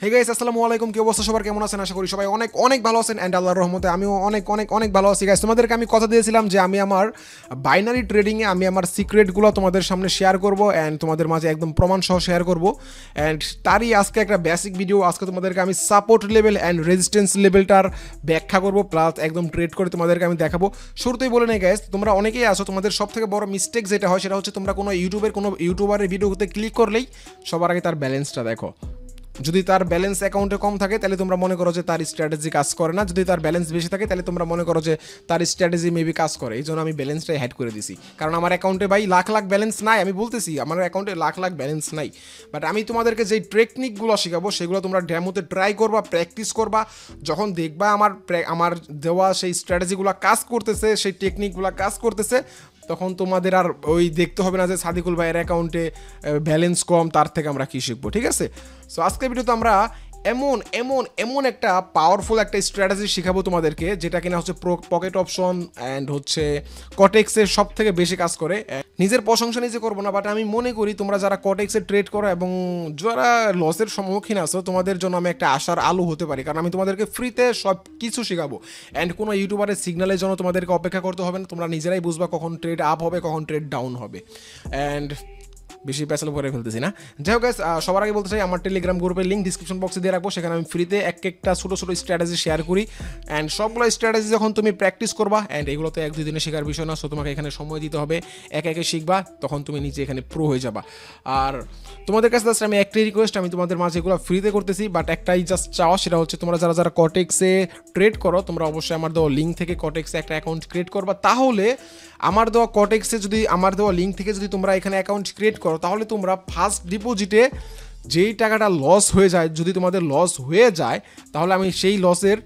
Hey guys আসসালামু আলাইকুম, কি অবস্থা সবার, কেমন আছেন? আশা করি সবাই অনেক অনেক ভালো আছেন এন্ড আল্লাহর রহমতে আমিও অনেক অনেক অনেক ভালো আছি। গাইস তোমাদেরকে আমি কথা দিয়েছিলাম যে আমি আমার বাইনারি ট্রেডিংয়ে আমি আমার সিক্রেটগুলো তোমাদের সামনে শেয়ার করব এন্ড তোমাদের মাঝে একদম প্রমাণ সহ শেয়ার করব। এন্ড তারই আজকে একটা বেসিক ভিডিও, আজকে তোমাদেরকে আমি সাপোর্ট লেভেল এন্ড রেজিস্ট্যান্স লেভেলটার ব্যাখ্যা করব, প্লাস একদম ট্রেড করে তোমাদেরকে আমি দেখাবো। শুরুতেই বলে নেই গাইস, তোমরা অনেকেই আছো, তোমাদের সব থেকে বড় মিস্টেক যেটা হয় সেটা হচ্ছে তোমরা কোনো ইউটিউবারের ভিডিওতে ক্লিক করলেই সবার আগে তার ব্যালেন্সটা দেখো। যদি তার ব্যালেন্স অ্যাকাউন্টে কম থাকে তাহলে তোমরা মনে করো যে তার স্ট্র্যাটেজি কাজ করে না, যদি তার ব্যালেন্স বেশি থাকে তাহলে তোমরা মনে করো যে তার স্ট্র্যাটেজি মেবি কাজ করে। এই জন্য আমি ব্যালেন্সটাই হ্যাড করে দিছি, কারণ আমার অ্যাকাউন্টে ভাই লাখ লাখ ব্যালেন্স নাই। আমি বলতেছি আমার অ্যাকাউন্টে লাখ লাখ ব্যালেন্স নাই, বাট আমি তোমাদেরকে যেই টেকনিকগুলো শেখাবো সেগুলো তোমরা ডেমোতে ট্রাই করবা, প্র্যাকটিস করবা। যখন দেখবা আমার দেওয়া সেই স্ট্র্যাটেজিগুলো কাজ করতেছে, সেই টেকনিকগুলো কাজ করতেছে, তখন তোমাদের আর ওই দেখতে হবে না যে সাদিকুল ভাইয়ের অ্যাকাউন্টে ব্যালেন্স কম, তার থেকে আমরা কী শিখবো। ঠিক আছে, সো আজকের ভিডিওতে আমরা এমন এমন এমন একটা পাওয়ারফুল একটা স্ট্র্যাটেজি শেখাবো তোমাদেরকে, যেটা কিনা হচ্ছে পকেট অপশন অ্যান্ড হচ্ছে কটেক্সের সব থেকে বেশি কাজ করে। নিজের প্রশংসা নিজে করবো না, বাট আমি মনে করি তোমরা যারা কটেক্সে ট্রেড করো এবং যারা লসের সম্মুখীন আছো, তোমাদের জন্য আমি একটা আশার আলো হতে পারি, কারণ আমি তোমাদেরকে ফ্রিতে সব কিছু শেখাবো। অ্যান্ড কোনো ইউটিউবারের সিগন্যালের জন্য তোমাদেরকে অপেক্ষা করতে হবে না, তোমরা নিজেরাই বুঝবা কখন ট্রেড আপ হবে, কখন ট্রেড ডাউন হবে। অ্যান্ড বেশি প্যাসেল করে ফেলতেছি না। যাই হোক গাইস, সবার আগে বলতে চাই আমার টেলিগ্রাম গ্রুপের লিঙ্ক ডিসক্রিপশন বক্সে দিয়ে রাখবো, সেখানে আমি ফ্রিতে একটা ছোটো ছোটো স্ট্র্যাটেজি শেয়ার করি। অ্যান্ড সবগুলো স্ট্র্যাটেজি যখন তুমি প্র্যাকটিস করবা, অ্যান্ড এগুলো তো 1-2 দিনে শেখার বিষয় না, সো তোমাকে এখানে সময় দিতে হবে, একে একে শিখবা, তখন তুমি নিজে এখানে প্রো হয়ে যাবা। আর তোমাদের কাছে জাস্ট আমি একটাই রিকোয়েস্ট, আমি তোমাদের মাঝে এগুলো ফ্রিতে করতেছি, বাট একটাই জাস্ট চাওয়া, সেটা হচ্ছে তোমরা যারা যারা কটেক্সে ট্রেড করো, তোমরা অবশ্যই আমার দেওয়া লিঙ্ক থেকে কটেক্সে একটা অ্যাকাউন্ট ক্রিয়েট করবা। তাহলে আমার দেওয়া কটেক্সে যদি আমার দেওয়া লিঙ্ক থেকে যদি তোমরা এখানে অ্যাকাউন্ট ক্রিয়েট করো, তাহলে তোমরা ফার্স্ট ডিপোজিটে যেই টাকাটা লস হয়ে যায়, যদি তোমাদের লস হয়ে যায়, তাহলে আমি সেই লসের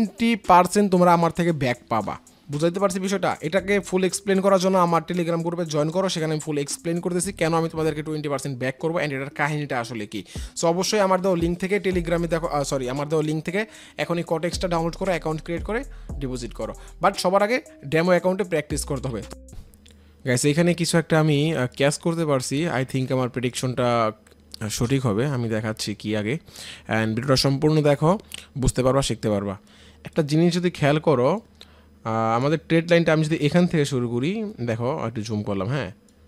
20% তোমরা আমার থেকে ব্যাক পাবা। বুঝাইতে পারছি বিষয়টা? এটাকে ফুল এক্সপ্লেন করার জন্য আমার টেলিগ্রাম গ্রুপে জয়েন করো, সেখানে আমি ফুল এক্সপ্লেন করতেছি কেন আমি তোমাদেরকে 20% ব্যাক করবো অ্যান্ড এটার কাহিনীটা আসলে কি। সো অবশ্যই আমার দেওয়া লিঙ্ক থেকে টেলিগ্রামে দেখো, আমার দেওয়া লিঙ্ক থেকে এখনই কটেক্সটা ডাউনলোড করো, অ্যাকাউন্ট ক্রিয়েট করে ডিপোজিট করো। বাট সবার আগে ডেমো অ্যাকাউন্টে প্র্যাকটিস করতে হবে। গাইস এখানে কিছু একটা আমি ক্যাশ করতে পারছি, আই থিঙ্ক আমার প্রেডিকশনটা সঠিক হবে। আমি দেখাচ্ছি কি আগে, অ্যান্ড ভিডিওটা সম্পূর্ণ দেখো, বুঝতে পারবা, শিখতে পারবা। একটা জিনিস যদি খেয়াল করো, আমাদের ট্রেড লাইনটা আমি যদি এখান থেকে শুরু করি, দেখো একটু জুম করলাম, হ্যাঁ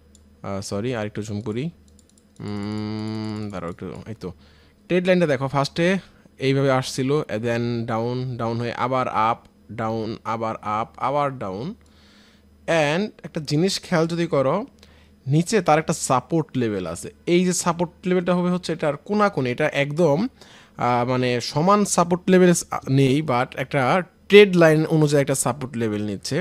সরি আর একটু জুম করি, দাঁড়াও একটু, এই তো ট্রেড লাইনটা দেখো, ফার্স্টে এইভাবে আসছিল, দেন ডাউন, ডাউন হয়ে আবার আপ, ডাউন, আবার আপ, আবার ডাউন। অ্যান্ড একটা জিনিস খেয়াল যদি করো, নিচে তার একটা সাপোর্ট লেভেল আছে। এই যে সাপোর্ট লেভেলটা হবে হচ্ছে এটার কোনাকুনি, এটা একদম মানে সমান সাপোর্ট লেভেল নেই, বাট একটা ট্রেড লাইন অনুযায়ী একটা সাপোর্ট লেভেল নিচ্ছে।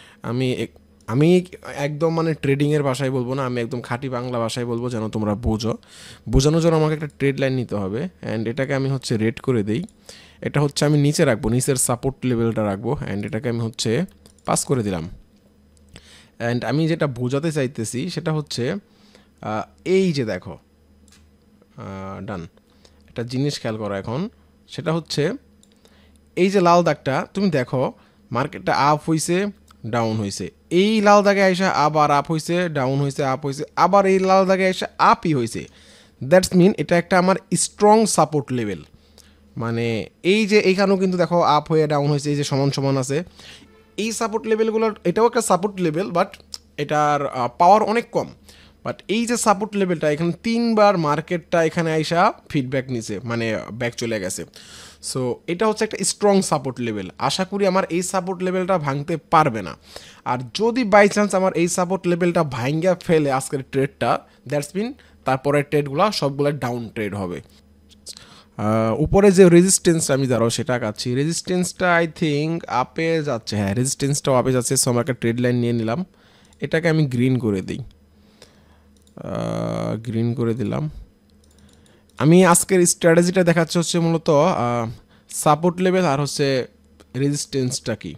আমি একদম মানে ট্রেডিংয়ের ভাষায় বলবো না, আমি একদম খাঁটি বাংলা ভাষায় বলবো যেন তোমরা বোঝানোর জন্য আমাকে একটা ট্রেড লাইন নিতে হবে। অ্যান্ড এটাকে আমি হচ্ছে রেড করে দিই, এটা হচ্ছে আমি নিচে রাখবো, নিচের সাপোর্ট লেভেলটা রাখবো, অ্যান্ড এটাকে আমি হচ্ছে পাস করে দিলাম। অ্যান্ড আমি যেটা বোঝাতে চাইতেছি সেটা হচ্ছে এই যে দেখো, ডান, একটা জিনিস খেয়াল করো এখন, সেটা হচ্ছে এই যে লাল দাগটা, তুমি দেখো মার্কেটটা আপ হয়েছে, ডাউন হয়েছে, এই লাল দাগে এসে আবার আপ হয়েছে, ডাউন হয়েছে, আপ হয়েছে, আবার এই লাল দাগে এসে আপই হয়েছে। দ্যাটস মিন এটা একটা আমার স্ট্রং সাপোর্ট লেভেল। মানে এই যে এইখানেও কিন্তু দেখো আপ হয়ে ডাউন হয়েছে, এই যে সমান সমান আছে, এই সাপোর্ট লেভেলগুলো, এটাও একটা সাপোর্ট লেভেল, বাট এটার পাওয়ার অনেক কম। বাট এই যে সাপোর্ট লেভেলটা, এখানে 3বার মার্কেটটা এখানে আইসা ফিডব্যাক নিছে, মানে ব্যাক চলে গেছে। সো এটা হচ্ছে একটা স্ট্রং সাপোর্ট লেভেল। আশা করি আমার এই সাপোর্ট লেভেলটা ভাঙতে পারবে না। আর যদি বাই চান্স আমার এই সাপোর্ট লেভেলটা ভাঙ্গা ফেলে আজকের ট্রেডটা, দ্যাটস মিন তারপরের ট্রেডগুলো সবগুলো ডাউন ট্রেড হবে। উপরে যে রেজিস্ট্যান্স আমি দাঁড়াও সেটা কাচ্ছি, রেজিস্ট্যান্সটা আই থিঙ্ক আপে যাচ্ছে, হ্যাঁ রেজিস্ট্যান্সটাও আপে যাচ্ছে। সো আমার একটা ট্রেড লাইন নিয়ে নিলাম, এটাকে আমি গ্রিন করে দিই, গ্রিন করে দিলাম। আমি আজকের স্ট্র্যাটেজিটা দেখাচ্ছে হচ্ছে মূলত সাপোর্ট লেভেল আর হচ্ছে রেজিস্ট্যান্সটা কি,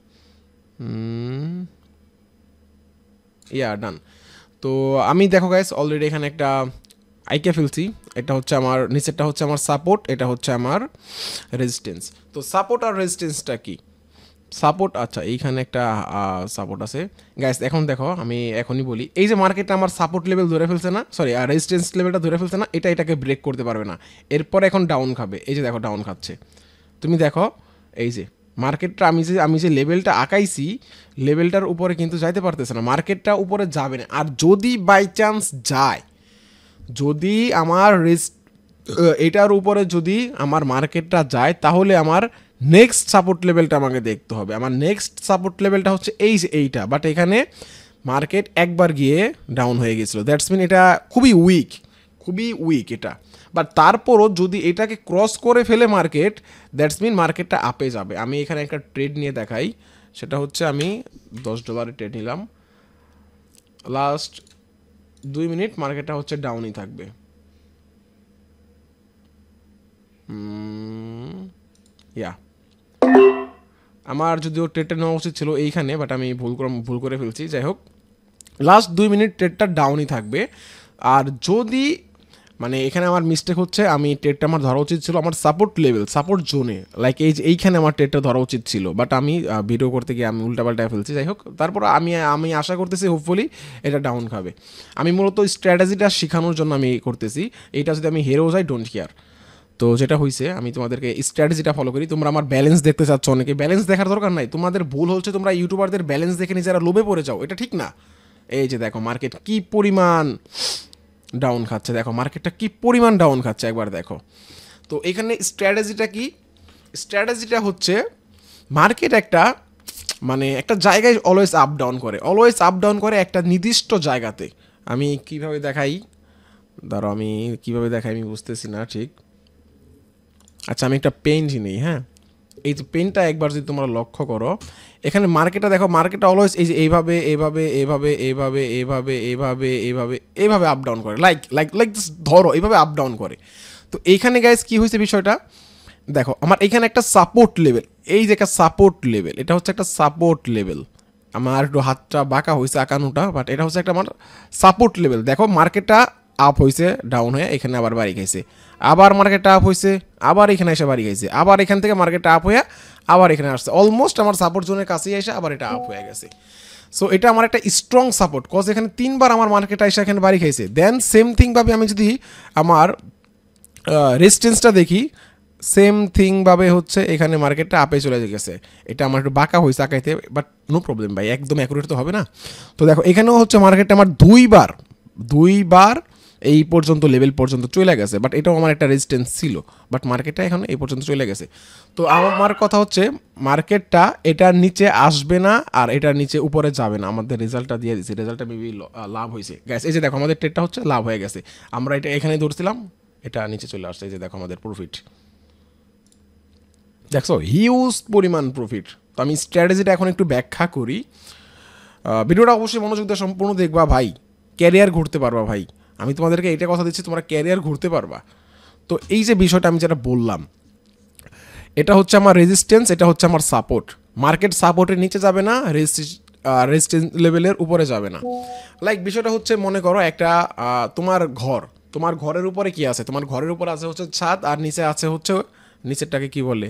ডান। তো আমি দেখো গাইস অলরেডি এখানে একটা আইকে ফেলছি, এটা হচ্ছে আমার নিচেরটা হচ্ছে আমার সাপোর্ট, এটা হচ্ছে আমার রেজিস্ট্যান্স। তো সাপোর্ট আর রেজিস্ট্যান্সটা কি, সাপোর্ট, আচ্ছা এইখানে একটা সাপোর্ট আছে গাইস। এখন দেখো আমি এখনই বলি, এই যে মার্কেটটা আমার সাপোর্ট লেভেল ধরে ফেলছে না, সরি রেজিস্ট্যান্স লেভেলটা ধরে ফেলছে না, এটাকে ব্রেক করতে পারবে না। এরপর এখন ডাউন খাবে, এই যে দেখো ডাউন খাচ্ছে। তুমি দেখো এই যে মার্কেটটা আমি যে লেভেলটা আঁকাইছি, লেভেলটার উপরে কিন্তু যাইতে পারতেছে না, মার্কেটটা উপরে যাবে না। আর যদি বাই চান্স যায়, যদি আমার এটার উপরে যদি আমার মার্কেটটা যায়, তাহলে আমার নেক্সট সাপোর্ট লেভেলটা আমাকে দেখতে হবে। আমার নেক্সট সাপোর্ট লেভেলটা হচ্ছে এই যে এইটা, বাট এখানে মার্কেট একবার গিয়ে ডাউন হয়ে গেছিলো, দ্যাটস মিন এটা খুবই উইক এটা। বাট তারপরও যদি এটাকে ক্রস করে ফেলে মার্কেট, দ্যাটস মিন মার্কেটটা আপে যাবে। আমি এখানে একটা ট্রেড নিয়ে দেখাই, সেটা হচ্ছে আমি $10 ট্রেড নিলাম, লাস্ট 2 মিনিট মার্কেটটা হচ্ছে ডাউনই থাকবে। ইয়া আমার যদিও ট্রেডটা নেওয়া উচিত ছিল এইখানে, বাট আমি ভুল করে ফেলছি। যাই হোক, লাস্ট 2 মিনিট ট্রেডটা ডাউনই থাকবে। আর যদি মানে এখানে আমার মিস্টেক হচ্ছে, আমি ট্রেডটা আমার ধরা উচিত ছিল আমার সাপোর্ট লেভেল, সাপোর্ট জোনে, লাইক এইখানে আমার ট্রেডটা ধরা উচিত ছিল, বাট আমি ভিডিও করতে গিয়ে আমি উল্টাপাল্টায় ফেলছি। যাই হোক, তারপর আমি আশা করতেছি হোপফুলি এটা ডাউন খাবে। আমি মূলত স্ট্র্যাটেজিটা শেখানোর জন্য আমি করতেছি, এইটা যদি আমি হেরেও যাই ডোন্ট কেয়ার। তো যেটা হয়েছে, আমি তোমাদেরকে স্ট্র্যাটেজিটা ফলো করি। তোমরা আমার ব্যালেন্স দেখতে চাচ্ছ, অনেকে ব্যালেন্স দেখার দরকার নাই, তোমাদের ভুল হচ্ছে তোমরা ইউটিউবারদের ব্যালেন্স দেখে নিজেরা লোভে পড়ে যাও, এটা ঠিক না। এই যে দেখো মার্কেট কি পরিমাণ ডাউন খাচ্ছে, দেখো মার্কেটটা কি পরিমাণ ডাউন খাচ্ছে, একবার দেখো। তো এখানে স্ট্র্যাটেজিটা কি? স্ট্র্যাটেজিটা হচ্ছে মার্কেট একটা মানে একটা জায়গায় অলওয়েজ আপ ডাউন করে একটা নির্দিষ্ট জায়গাতে। আমি কিভাবে দেখাই, ধরো আমি কিভাবে দেখাই আমি বুঝতেছি না ঠিক। আচ্ছা আমি একটা পেন নিই, হ্যাঁ এই যে পেনটা একবার যদি তোমরা লক্ষ্য করো, এখানে মার্কেটটা দেখো, মার্কেটটা অলওয়েজ এই যে এইভাবে আপ ডাউন করে, লাইক ধরো এইভাবে আপ ডাউন করে। তো এইখানে গাইস কি হয়েছে বিষয়টা দেখো, আমার এখানে একটা সাপোর্ট লেভেল, এই যে একটা সাপোর্ট লেভেল, এটা হচ্ছে একটা সাপোর্ট লেভেল। আমার একটু হাতটা বাঁকা হয়েছে আঁকানোটা, বাট এটা হচ্ছে একটা আমার সাপোর্ট লেভেল। দেখো মার্কেটটা আপ হয়েছে, ডাউন হয়ে এখানে আবার বাড়ি খাইছে, আবার মার্কেটটা আপ হয়েছে, আবার এখানে এসে বাড়ি খাইছে, আবার এখান থেকে মার্কেটটা আপ হয়ে আবার এখানে আসছে, অলমোস্ট আমার সাপোর্ট জোনের কাছেই এসে আবার এটা আপ হয়ে গেছে। সো এটা আমার একটা স্ট্রং সাপোর্ট, কজ এখানে 3বার আমার মার্কেটটা এসে এখানে বাড়ি খাইছে। দেন সেম থিংভাবে আমি যদি আমার রেজিস্ট্যান্সটা দেখি, সেম থিংভাবে হচ্ছে এখানে মার্কেটটা আপে চলে গেছে। এটা আমার একটু বাঁকা হয়েছে আঁকাইতে, বাট নো প্রবলেম ভাই, একদম অ্যাকুরেট তো হবে না। তো দেখো এখানেও হচ্ছে মার্কেটটা আমার দুইবার এই পর্যন্ত লেভেল পর্যন্ত চলে গেছে, বাট এটাও আমার একটা রেজিস্ট্যান্স ছিল, বাট মার্কেটটা এখন এই পর্যন্ত চলে গেছে। তো আমার কথা হচ্ছে মার্কেটটা এটার নিচে আসবে না আর এটার নিচে উপরে যাবে না। আমাদের রেজাল্টটা দিয়ে দিচ্ছে, রেজাল্টটা মেবি লাভ হয়েছে গ্যাস। এই যে দেখো আমাদের ট্রেডটা হচ্ছে লাভ হয়ে গেছে, আমরা এটা এখানে ধরছিলাম, এটা নিচে চলে আসছে। এই যে দেখো আমাদের প্রফিট, দেখছো হিউজ পরিমাণ প্রফিট। তো আমি স্ট্র্যাটেজিটা এখন একটু ব্যাখ্যা করি, ভিডিওটা অবশ্যই মনোযোগ দিয়ে সম্পূর্ণ দেখবা ভাই, ক্যারিয়ার ঘুরতে পারবা ভাই। আমি তোমাদেরকে এটা কথা দিচ্ছি, তোমরা ক্যারিয়ার ঘুরতে পারবা। তো এই যে বিষয়টা আমি যেটা বললাম, এটা হচ্ছে আমার রেজিস্ট্যান্স, এটা হচ্ছে আমার সাপোর্ট। মার্কেট সাপোর্টের নিচে যাবে না, রেজিস্ট্যান্স লেভেলের উপরে যাবে না। লাইক বিষয়টা হচ্ছে মনে করো একটা তোমার ঘরের উপরে কি আছে, তোমার ঘরের উপরে আছে হচ্ছে ছাদ, আর নিচে আছে হচ্ছে নিচেরটাকে কি বলে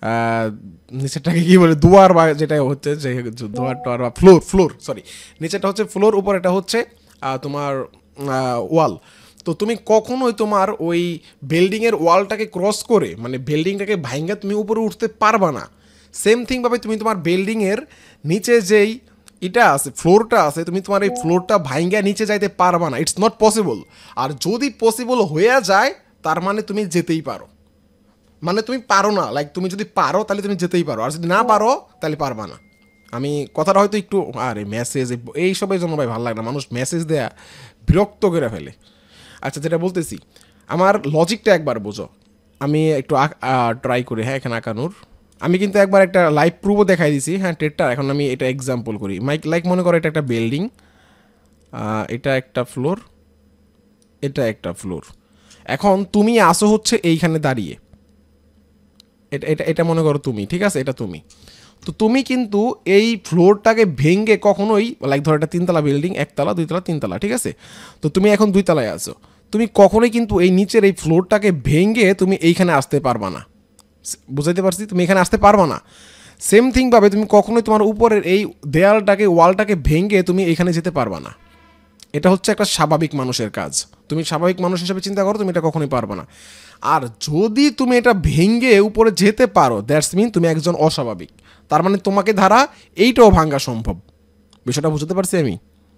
দুয়ার, বা যেটা হচ্ছে যে দুয়ার টোয়ার বা ফ্লোর সরি, নিচেটা হচ্ছে ফ্লোর, উপর এটা হচ্ছে তোমার ওয়াল। তো তুমি কখনোই তোমার ওই বিল্ডিংয়ের ওয়ালটাকে ক্রস করে মানে বিল্ডিংটাকে ভাঙা তুমি উপরে উঠতে পারবা না। সেম থিংভাবে তুমি তোমার বিল্ডিংয়ের নিচে যেই এটা আছে, ফ্লোরটা আছে, তুমি তোমার এই ফ্লোরটা ভাঙা নিচে যাইতে পারবা না, ইটস নট পসিবল। আর যদি পসিবল হয়ে যায় তার মানে তুমি যেতেই পারো, মানে তুমি পারো না, লাইক তুমি যদি পারো তাহলে তুমি যেতেই পারো, আর যদি না পারো তাহলে পারবা না। আমি কথাটা হয়তো একটু আরে মেসেজ এইসবের জন্য ভাই ভালো লাগে না, মানুষ মেসেজ দেয়া বিরক্ত করে ফেলে। আচ্ছা যেটা বলতেছি, আমার লজিকটা একবার বোঝো, আমি একটু ট্রাই করি হ্যাঁ এখানে আঁকানোর। আমি কিন্তু একবার একটা লাইভ প্রুফও দেখাই দিছি হ্যাঁ ট্রেডটা। এখন আমি এটা এক্সাম্পল করি, লাইক মনে করো এটা একটা বিল্ডিং, এটা একটা ফ্লোর, এটা একটা ফ্লোর। এখন তুমি আসো হচ্ছে এইখানে দাঁড়িয়ে, এটা এটা এটা মনে করো তুমি, ঠিক আছে এটা তুমি। তো তুমি কিন্তু এই ফ্লোরটাকে ভেঙে কখনোই, লাইক ধরো এটা 3তলা বিল্ডিং, 1তলা 2তলা 3তলা, ঠিক আছে। তো তুমি এখন 2তলায় আছো, তুমি কখনোই কিন্তু এই নিচের এই ফ্লোরটাকে ভেঙে তুমি এইখানে আসতে পারবা না, বুঝাইতে পারছি? তুমি এখানে আসতে পারবা না। সেম থিং ভাবে তুমি কখনোই তোমার উপরের এই দেয়ালটাকে ওয়ালটাকে ভেঙে তুমি এখানে যেতে পারবা না। এটা হচ্ছে একটা স্বাভাবিক মানুষের কাজ। তুমি স্বাভাবিক মানুষ হিসেবে চিন্তা করো, তুমি এটা কখনোই পারবে না। আর যদি তুমি এটা ভেঙে উপরে যেতে পারো, দ্যাটস মিন তুমি একজন অস্বাভাবিক। তার মানে তোমাকে দ্বারা এইটাও ভাঙা সম্ভব। বিষয়টা বুঝতে পারছি আমি?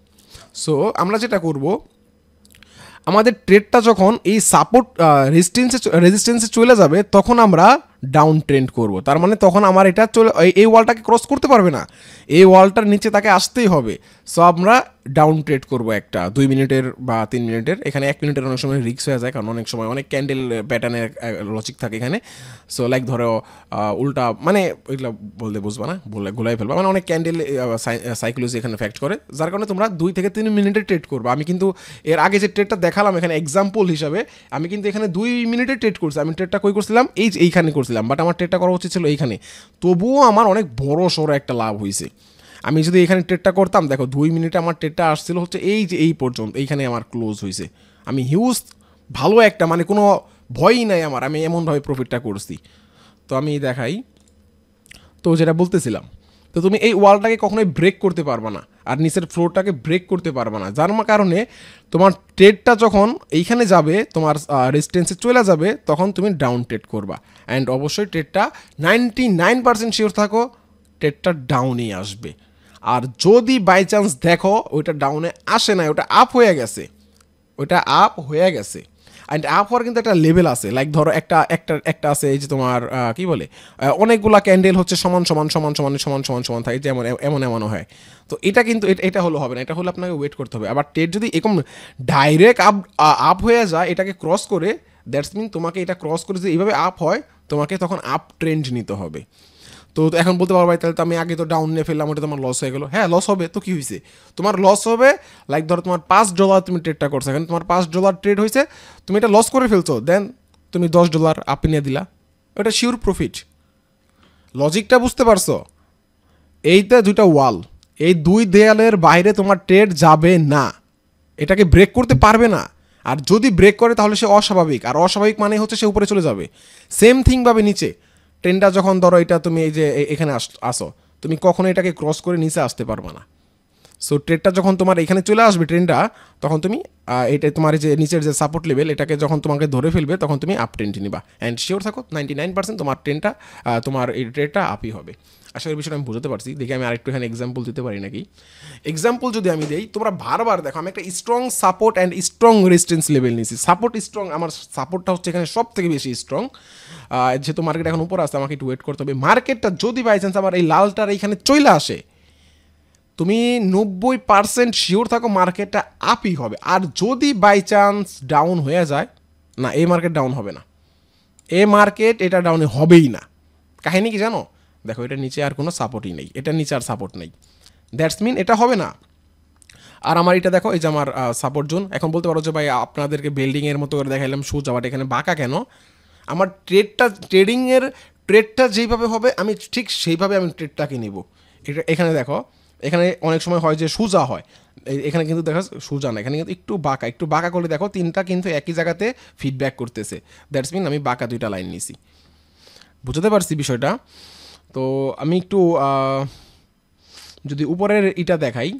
সো আমরা যেটা করব, আমাদের ট্রেডটা যখন এই সাপোর্ট রেজিস্ট্যান্সে চলে যাবে তখন আমরা ডাউন ট্রেন্ড করব। তার মানে তখন আমার এটা এই ওয়ালটাকে ক্রস করতে পারবে না, এই ওয়ালটার নিচে তাকে আসতেই হবে। সো আমরা ডাউন ট্রেড করব একটা 2 মিনিটের বা 3 মিনিটের। এখানে 1 মিনিটের অনেক সময় রিস্ক হয়ে যায়, কারণ অনেক সময় অনেক ক্যান্ডেল প্যাটার্নের লজিক থাকে এখানে। সো লাইক ধরো উল্টা, মানে ওইগুলো বলতে বুঝবা না, বলে গোলাই ফেলবা, মানে অনেক ক্যান্ডেল সাইকোলজি এখানে ফ্যাক্ট করে, যার কারণে তোমরা 2 থেকে 3 মিনিটের ট্রেড করবে। আমি কিন্তু এর আগে যে ট্রেডটা দেখালাম এখানে এক্সাম্পল হিসাবে, আমি কিন্তু এখানে 2 মিনিটের ট্রেড করছি। আমি ট্রেডটা কই করছিলাম? এইখানে করছিলাম, বাট আমার ট্রেডটা করা উচিত ছিল এইখানে। তবুও আমার অনেক বড় সড়ো একটা লাভ হয়েছে। আমি যদি এখানে ট্রেডটা করতাম, দেখো 2 মিনিটে আমার ট্রেডটা আসছিল হচ্ছে এই পর্যন্ত, এইখানে আমার ক্লোজ হয়েছে। আমি হিউজ ভালো একটা, মানে কোনো ভয়ই নাই আমার, আমি এমনভাবে প্রফিটটা করছি। তো আমি দেখাই, তো যেটা বলতেছিলাম, তো তুমি এই ওয়ালটাকে কখনোই ব্রেক করতে পারবে না, আর নিচের ফ্লোরটাকে ব্রেক করতে পারবে না, যার কারণে তোমার ট্রেডটা যখন এইখানে যাবে, তোমার রেজিস্ট্যান্সে চলে যাবে, তখন তুমি ডাউন ট্রেড করবা। অ্যান্ড অবশ্যই ট্রেডটা 99% শিওর থাকো ট্রেডটা ডাউনই আসবে। আর যদি বাই চান্স দেখো ওইটা ডাউনে আসে না, ওটা আপ হয়ে গেছে, ওইটা আপ হয়ে গেছে, অ্যান্ড আপ হওয়ার কিন্তু একটা লেভেল আছে। লাইক ধরো একটা আছে, এই যে তোমার কি বলে, অনেকগুলা ক্যান্ডেল হচ্ছে সমান সমান সমান সমান সমান সমান সমান থাকে, যেমন এমনও হয়। তো এটা কিন্তু এটা হলো হবে না, এটা হলে আপনাকে ওয়েট করতে হবে। আবার ট্রেড যদি এরকম ডাইরেক্ট আপ হয়ে যায়, এটাকে ক্রস করে, দ্যাটস মিন তোমাকে এটা ক্রস করে যদি এইভাবে আপ হয়, তোমাকে তখন আপ ট্রেন্ড নিতে হবে। তো এখন বলতে পারো ভাই তাহলে তো আমি আগে তো ডাউন নিয়ে ফেললাম, ওটা তোমার লস হয়ে গেলো। হ্যাঁ, লস হবে, তো কী হয়েছে? তোমার লস হবে, লাইক ধরো তোমার $5 তুমি ট্রেডটা করছো, এখন তোমার $5 ট্রেড হয়েছে, তুমি এটা লস করে ফেলছো, দেন তুমি $10 আপে নিয়ে দিলা, ওটা শিওর প্রফিট। লজিকটা বুঝতে পারছো? এইটা 2টা ওয়াল, এই 2 দেয়ালের বাইরে তোমার ট্রেড যাবে না, এটাকে ব্রেক করতে পারবে না। আর যদি ব্রেক করে তাহলে সে অস্বাভাবিক, আর অস্বাভাবিক মানে হচ্ছে সে উপরে চলে যাবে। সেম থিং ভাবে নিচে ট্রেনটা যখন ধরো এটা তুমি এই যে এখানে আসো, তুমি কখনো এটাকে ক্রস করে নিচে আসতে পারবে না। সো ট্রেডটা যখন তোমার এখানে চলে আসবে ট্রেনটা, তখন তুমি এটা তোমার যে নিচের যে সাপোর্ট লেভেল, এটাকে যখন তোমাকে ধরে ফেলবে, তখন তুমি আপ ট্রেন্ড নিবা। অ্যান্ড শিওর থাকো 99% তোমার ট্রেনটা, তোমার এই ট্রেডটা আপই হবে। আশা করি বিষয়টা আমি বুঝতে পারছি। দেখি আমি আরেকটু এখানে এক্সাম্পল দিতে পারি নাকি। এক্সাম্পল যদি আমি দিই, তোমরা বারবার দেখো আমি একটা strong support and strong resistance level নিয়েছি। সাপোর্ট স্ট্রং, আমার সাপোর্টটা হচ্ছে এখানে সব থেকে বেশি স্ট্রং। যেহেতু মার্কেট এখন উপরে আসছে, আমাকে একটু ওয়েট করতে হবে। মার্কেটটা যদি বাই চান্স আমার এই লালটার এইখানে চলে আসে, তুমি 90% শিওর থাকো মার্কেটটা আপই হবে। আর যদি বাই চান্স ডাউন হয়ে যায়, না, এই মার্কেট ডাউন হবে না, এই মার্কেট এটা ডাউনে হবেই না। কাহিনী কি জানো? দেখো এটা নিচে আর কোনো সাপোর্টই নেই, এটা নিচে আর সাপোর্ট নেই, দ্যাটস মিন এটা হবে না। আর আমার এটা দেখো, এই যে আমার সাপোর্ট জোন। এখন বলতে পারো যে ভাই আপনাদেরকে বিল্ডিংয়ের মতো করে দেখাইলাম সোজা, বাট এখানে বাঁকা কেন? আমার ট্রেডটা যেইভাবে হবে আমি ঠিক সেইভাবে আমি ট্রেডটাকে নিব। এটা এখানে দেখো, এখানে অনেক সময় হয় যে সোজা হয়, এখানে কিন্তু দেখা সোজা না, এখানে কিন্তু একটু বাঁকা করলে দেখো 3টা কিন্তু একই জায়গাতে ফিডব্যাক করতেছে, দ্যাটস মিন আমি বাঁকা 2টা লাইন নিছি। বুঝতে পারছি বিষয়টা? তো আমি একটু যদি উপরের এটা দেখাই,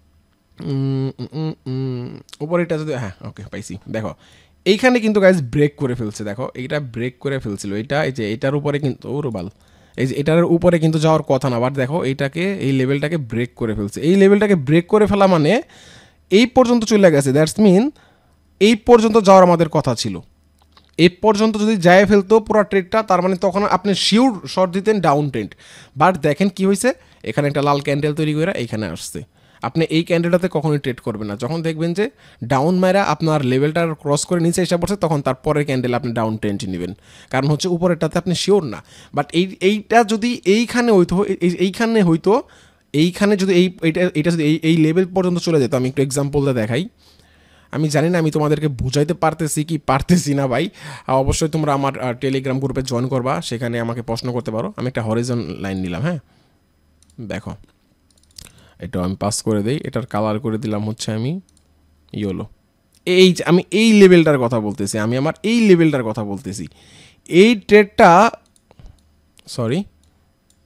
উপরের এটা যদি, হ্যাঁ ওকে পাইছি। দেখো এইখানে কিন্তু গাইজ ব্রেক করে ফেলছে, দেখো এইটা ব্রেক করে ফেলছিল, এটা এই যে এটার উপরে কিন্তু রুবাল, এই যে এটার উপরে কিন্তু যাওয়ার কথা না, বাট দেখো এইটাকে, এই লেভেলটাকে ব্রেক করে ফেলছে। এই লেভেলটাকে ব্রেক করে ফেলা মানে এই পর্যন্ত চলে গেছে, দ্যাটস মিন এই পর্যন্ত যাওয়ার আমাদের কথা ছিল। এই পর্যন্ত যদি যায় ফেলতো পুরো ট্রেডটা, তার মানে তখন আপনি শিওর শর্ট দিতেন ডাউন ট্রেন্ড। বাট দেখেন কি হয়েছে, এখানে একটা লাল ক্যান্ডেল তৈরি করে এইখানে আসছে। আপনি এই ক্যান্ডেলটাতে কখনোই ট্রেড করবেন না। যখন দেখবেন যে ডাউন মারা আপনার লেভেলটা ক্রস করে নিচে এসে পড়ছে, তখন তার পরের ক্যান্ডেল আপনি ডাউন ট্রেন্ড নেবেন, কারণ হচ্ছে উপরেরটাতে আপনি শিওর না। বাট এইটা যদি এইখানে হইতো, এইখানে যদি এইটা যদি এই লেভেল পর্যন্ত চলে যেত, আমি একটু এক্সাম্পলটা দেখাই। আমি জানি না আমি তোমাদেরকে বুঝাইতে পারতেছি কি পারতেছি না ভাই। অবশ্যই তোমরা আমার টেলিগ্রাম গ্রুপে জয়েন করবা, সেখানে আমাকে প্রশ্ন করতে পারো। আমি একটা হরিজন লাইন নিলাম, হ্যাঁ দেখো এটা আমি পাস করে দিই, এটার কালার করে দিলাম হচ্ছে আমি ইয়েলো। আমি এই লেভেলটার কথা বলতেছি, আমি আমার এই লেভেলটার কথা বলতেছি। এই ট্রেডটা, সরি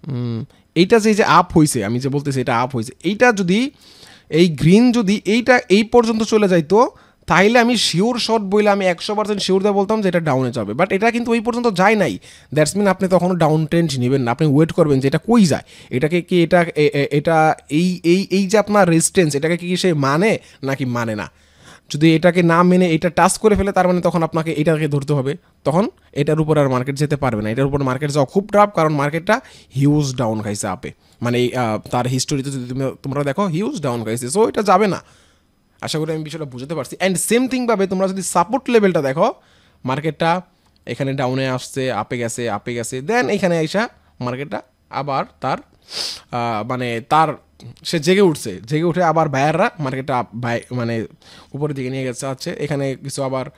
এইটা যে আপ হয়েছে, আমি যে বলতেছি এটা আপ হয়েছে, এইটা যদি এই গ্রিন যদি এইটা এই পর্যন্ত চলে যাইতো তাইলে আমি শিওর শট বইলে আমি 100% শিওর দিয়ে বলতাম যে এটা ডাউনে যাবে, বাট এটা কিন্তু ওই পর্যন্ত যায় নাই। দ্যাটস মিন আপনি তখন ডাউন ট্রেন্ড নেবেন না, আপনি ওয়েট করবেন যে এটা কই যায়, এটাকে কি এটা এই এই এই যে আপনার রেজিস্ট্যান্স এটাকে কি সে মানে নাকি মানে না। যদি এটাকে না মেনে এটা টাচ করে ফেলে তার মানে তখন আপনাকে এটাকে ধরতে হবে, তখন এটার উপর আর মার্কেট যেতে পারবে না। এটার উপর মার্কেট যাওয়া খুব টাফ, কারণ মার্কেটটা হিউজ ডাউন খাইছে আপে, মানে তার হিস্টোরিতে যদি তোমরা দেখো হিউজ ডাউন খাইছে, সো এটা যাবে না। আশা করি আমি বিষয়টা বুঝতে পারছি। অ্যান্ড সেম থিংভাবে তোমরা যদি সাপোর্ট লেভেলটা দেখো, মার্কেটটা এখানে ডাউনে আসছে, আপে গেছে, দেন এখানে আইসা মার্কেটটা আবার তার মানে তার সে জেগে উঠে আবার বায়াররা মার্কেটটা মানে উপরের দিকে নিয়ে গেছে আছে, এখানে কিছু আবার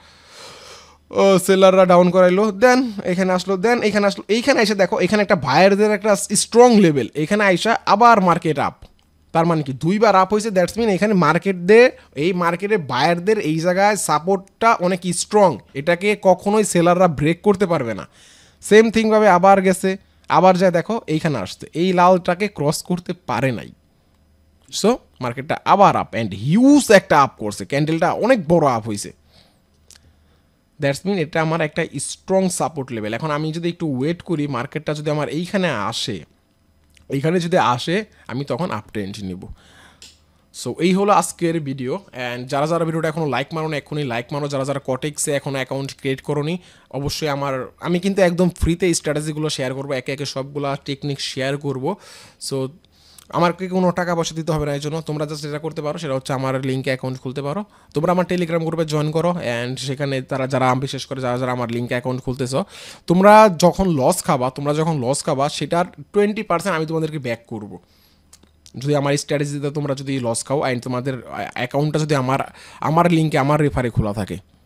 সেলাররা ডাউন করাইলো, দেন এখানে আসলো, এইখানে এসে দেখো এখানে একটা বায়ারদের একটা স্ট্রং লেভেল, এখানে আইসা আবার মার্কেট আপ, তার মানে কি দুইবার আপ হয়েছে। দ্যাটস মিন এখানে এই মার্কেটে বায়ারদের এই জায়গায় সাপোর্টটা অনেক স্ট্রং, এটাকে কখনোই সেলাররা ব্রেক করতে পারবে না। সেম থিংভাবে আবার গেছে, আবার যায় দেখো এইখানে আসছে, এই লালটাকে ক্রস করতে পারে নাই, সো মার্কেটটা আবার আপ অ্যান্ড হিউজ একটা আপ করছে, ক্যান্ডেলটা অনেক বড় আপ হয়েছে। দ্যাটস মিন এটা আমার একটা স্ট্রং সাপোর্ট লেভেল। এখন আমি যদি একটু ওয়েট করি, মার্কেটটা যদি আমার এইখানে যদি আসে আমি তখন আপ ট্রেন্ড নিব। সো এই হলো আজকের ভিডিও। অ্যান্ড যারা ভিডিওটা এখনও লাইক মারো না, এখনই লাইক মারো। যারা কোটেক্সে এখনও অ্যাকাউন্ট ক্রিয়েট করোনি, অবশ্যই আমি কিন্তু একদম ফ্রিতে স্ট্র্যাটেজিগুলো শেয়ার করবো, একে একে সবগুলো টেকনিক শেয়ার করবো। সো আমাকে কোনো টাকা পয়সা দিতে হবে না, এই জন্য তোমরা জাস্ট যেটা করতে পারো সেটা হচ্ছে আমার লিঙ্কে অ্যাকাউন্ট খুলতে পারো। তোমরা আমার টেলিগ্রাম গ্রুপে জয়েন করো, অ্যান্ড সেখানে যারা বিশেষ করে যারা আমার লিঙ্কে অ্যাকাউন্ট খুলতেছো, তোমরা যখন লস খাবা সেটার 20% আমি তোমাদেরকে ব্যাক করবো। যদি আমার স্ট্র্যাটেজিতে তোমরা যদি লস খাও অ্যান্ড তোমাদের অ্যাকাউন্টটা যদি আমার লিঙ্কে আমার রেফারে খোলা থাকে।